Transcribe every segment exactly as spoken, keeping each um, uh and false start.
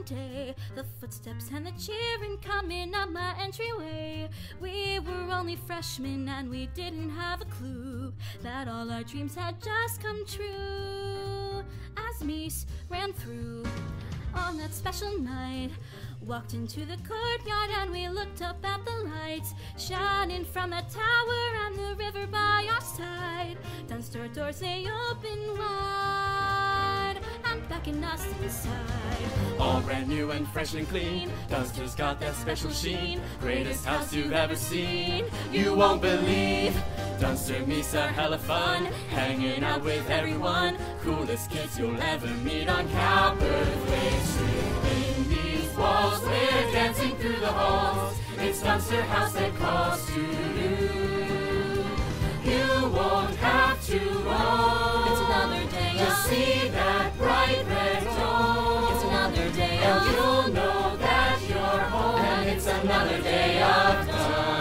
day. The footsteps and the cheering coming up my entryway. We were only freshmen and we didn't have a clue that all our dreams had just come true. As Mies ran through on that special night, walked into the courtyard and we looked up at the lights shining from the tower and the river by our side. Dunster doors they open wide and beckon us inside. All brand new and fresh and clean, Dunster's got that special sheen. Greatest house you've ever seen, you won't believe. Dunster Mies are hella fun, hanging out with everyone. Coolest kids you'll ever meet on Cowperthwaite Street. In these walls we're dancing through the halls. It's Dunster House that calls to you. You won't have to roam. It's another day Just of see that bright red dome. It's another day And of you'll know that you're home. And it's another day of Dunster.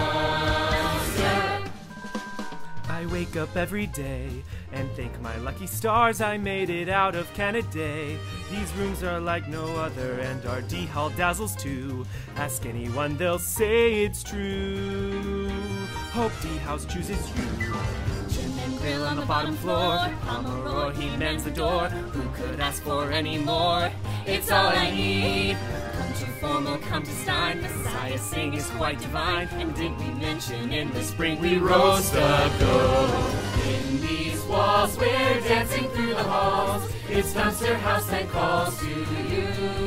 I wake up every day and thank my lucky stars I made it out of Canada. These rooms are like no other and our D Hall dazzles too. Ask anyone, they'll say it's true. Hope D House chooses you. Gym and grill On the bottom floor, Pomeroy, he mans the door. Who could ask for any more? It's all I need. Come to formal, come to Stein. Messiah sing is quite divine. And didn't we mention in the spring we roast the gold? In these walls we're dancing through the halls. It's Dunster House that calls to you.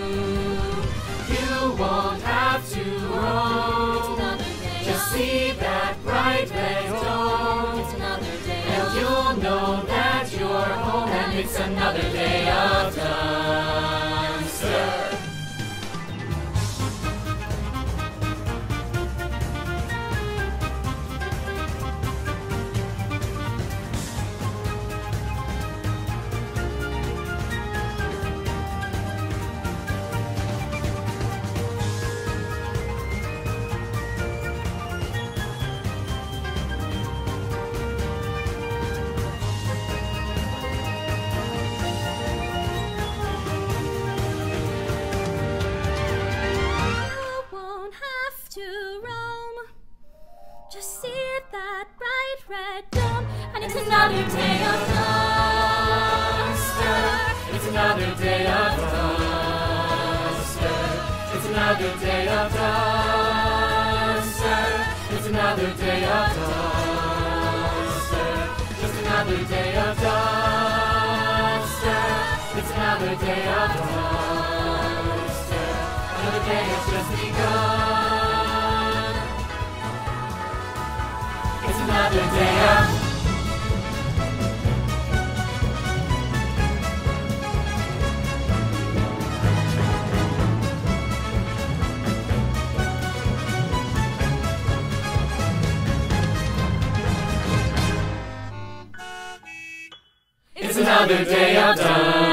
You won't have to It's roam. another day Just of see that bright red dome. It's another day And of you'll know that you're home. And it's another day of Dunster. You won't have to roam. Just see that bright red dome, and it's another day of Dunster. It's another day of Dunster. It's another day of Dunster. It's another day of Dunster. Just another day of Dunster. It's another day of Dunster. Another day has just begun. It's another day of It's another day of Dunster.